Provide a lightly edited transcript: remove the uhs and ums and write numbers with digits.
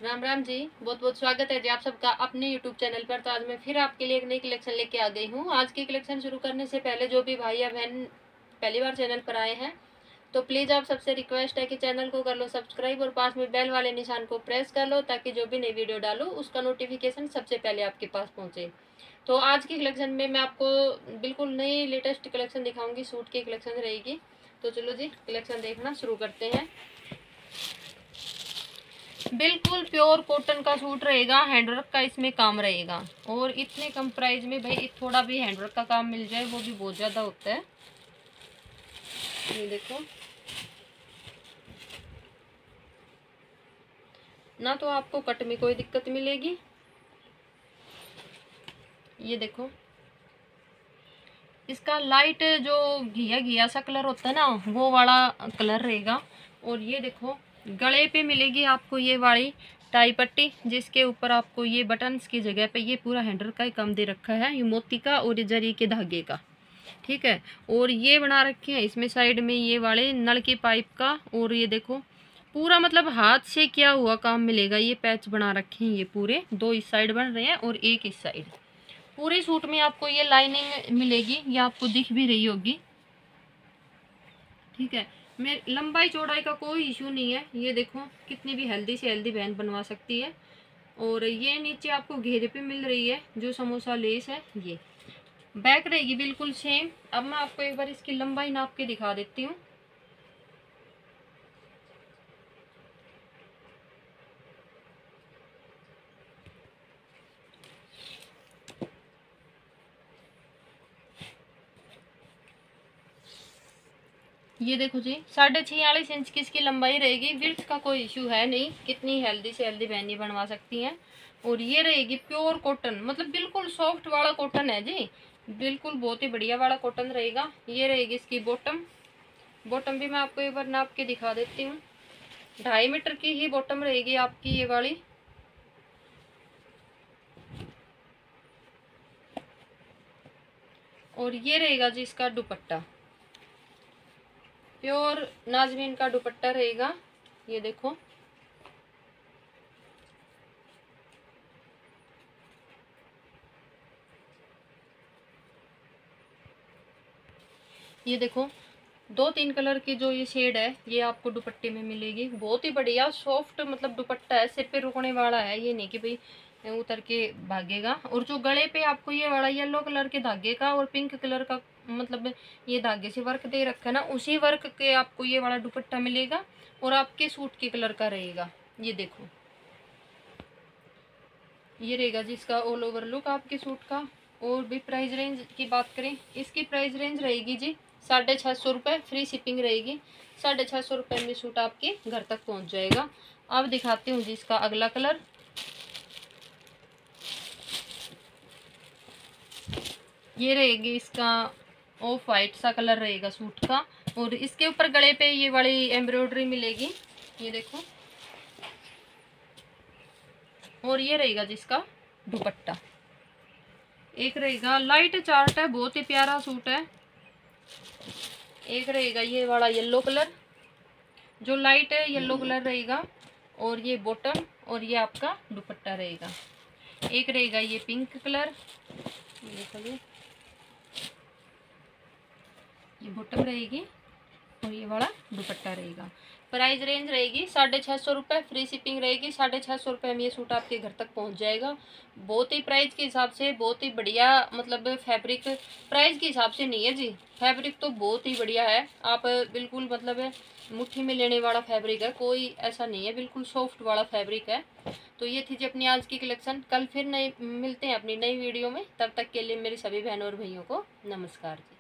राम राम जी। बहुत बहुत स्वागत है जी आप सबका अपने YouTube चैनल पर। तो आज मैं फिर आपके लिए एक नई कलेक्शन लेके आ गई हूँ। आज की कलेक्शन शुरू करने से पहले जो भी भाई या बहन पहली बार चैनल पर आए हैं तो प्लीज़ आप सबसे रिक्वेस्ट है कि चैनल को कर लो सब्सक्राइब और पास में बेल वाले निशान को प्रेस कर लो ताकि जो भी नई वीडियो डालूँ उसका नोटिफिकेशन सबसे पहले आपके पास पहुँचे। तो आज की कलेक्शन में मैं आपको बिल्कुल नई लेटेस्ट कलेक्शन दिखाऊंगी, सूट की कलेक्शन रहेगी। तो चलो जी कलेक्शन देखना शुरू करते हैं। बिल्कुल प्योर कॉटन का सूट रहेगा, हैंडवर्क का इसमें काम रहेगा और इतने कम प्राइस में भाई थोड़ा भी हैंडवर्क का काम मिल जाए वो भी बहुत ज़्यादा होता है। ये देखो ना, तो आपको कट में कोई दिक्कत मिलेगी। ये देखो इसका लाइट जो घिया घिया सा कलर होता है ना वो वाला कलर रहेगा। और ये देखो गले पे मिलेगी आपको ये वाली टाई पट्टी जिसके ऊपर आपको ये बटन्स की जगह पे ये पूरा हैंडल का ही काम दे रखा है, ये मोती का और ये जरी के धागे का, ठीक है। और ये बना रखे हैं इसमें साइड में ये वाले नल के पाइप का। और ये देखो पूरा मतलब हाथ से किया हुआ काम मिलेगा। ये पैच बना रखे हैं, ये पूरे दो इस साइड बन रहे हैं और एक इस साइड। पूरे सूट में आपको ये लाइनिंग मिलेगी, ये आपको दिख भी रही होगी, ठीक है। मैं लंबाई चौड़ाई का कोई इशू नहीं है। ये देखो कितनी भी हेल्दी से हेल्दी बहन बनवा सकती है। और ये नीचे आपको घेरे पे मिल रही है जो समोसा लेस है, ये बैक रहेगी बिल्कुल सेम। अब मैं आपको एक बार इसकी लंबाई नाप के दिखा देती हूँ। ये देखो जी 46.5 इंच की इसकी लंबाई रहेगी। विड्थ का कोई इशू है नहीं, कितनी हेल्दी से हेल्दी बहनी बनवा सकती हैं। और ये रहेगी प्योर कॉटन, मतलब बिल्कुल सॉफ्ट वाला कॉटन है जी, बिल्कुल बहुत ही बढ़िया वाला कॉटन रहेगा। ये रहेगी इसकी बॉटम। बॉटम भी मैं आपको एक बार नाप के दिखा देती हूँ। 2.5 मीटर की ही बॉटम रहेगी आपकी ये वाली। और ये रहेगा जी इसका दुपट्टा, प्योर नाजमीन का दुपट्टा रहेगा। ये देखो ये देखो 2-3 कलर की जो ये शेड है ये आपको दुपट्टे में मिलेगी। बहुत ही बढ़िया सॉफ्ट मतलब दुपट्टा है, सिर पे रुकने वाला है, ये नहीं कि भाई उतर के भागेगा। और जो गले पे आपको ये वाला येलो कलर के धागे का और पिंक कलर का मतलब ये धागे से वर्क दे रखा है ना, उसी वर्क के आपको ये वाला दुपट्टा मिलेगा और आपके सूट के कलर का रहेगा। ये देखो ये रहेगा जिसका ऑल ओवर लुक आपके सूट का। और भी प्राइस रेंज की बात करें, इसकी प्राइस रेंज रहेगी जी 650 रुपये, फ्री शिपिंग रहेगी। 650 रुपये में सूट आपके घर तक पहुंच जाएगा। अब दिखाती हूँ जी इसका अगला कलर। ये रहेगी इसका ऑफ वाइट सा कलर रहेगा सूट का। और इसके ऊपर गले पे ये वाली एम्ब्रॉयडरी मिलेगी, ये देखो। और ये रहेगा जिसका दुपट्टा। एक रहेगा लाइट चार्ट है, बहुत ही प्यारा सूट है। एक रहेगा ये वाला येलो कलर, जो लाइट है येलो कलर रहेगा। और ये बॉटम और ये आपका दुपट्टा रहेगा। एक रहेगा ये पिंक कलर, ये बॉटम रहेगी और ये वाला दुपट्टा रहेगा। प्राइस रेंज रहेगी 650 रुपये, फ्री शिपिंग रहेगी। 650 रुपये में ये सूट आपके घर तक पहुंच जाएगा। बहुत ही प्राइस के हिसाब से बहुत ही बढ़िया, मतलब फैब्रिक प्राइस के हिसाब से नहीं है जी, फैब्रिक तो बहुत ही बढ़िया है। आप बिल्कुल मतलब मुट्ठी में लेने वाला फैब्रिक है, कोई ऐसा नहीं है, बिल्कुल सॉफ्ट वाला फैब्रिक है। तो ये थी जी अपनी आज की कलेक्शन। कल फिर नए मिलते हैं अपनी नई वीडियो में, तब तक के लिए मेरी सभी बहनों और भैयों को नमस्कार जी।